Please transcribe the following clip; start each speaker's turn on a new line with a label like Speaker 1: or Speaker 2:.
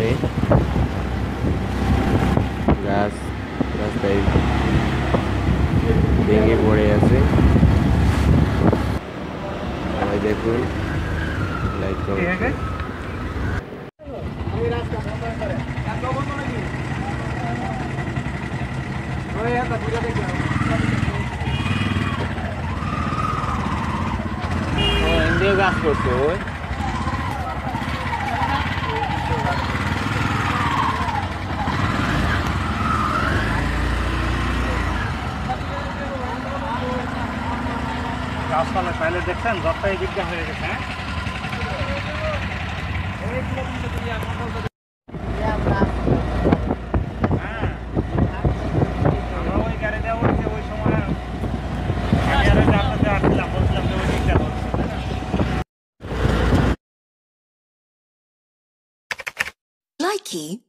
Speaker 1: গাছ রাস্তায় ভেঙে পড়ে আছে। সবাই দেখুন, লাইক কমেন্ট। ইন্ডিয়া গাছ করছে ওই
Speaker 2: গাছপালা চাইলে দেখছেন যতটাই বিজ্ঞান হয়ে গেছে। আমরা ওই গাড়ি দেওয়া হচ্ছে ওই সময় বলছিলাম যে ওই দিকটা হচ্ছে।
Speaker 3: Likey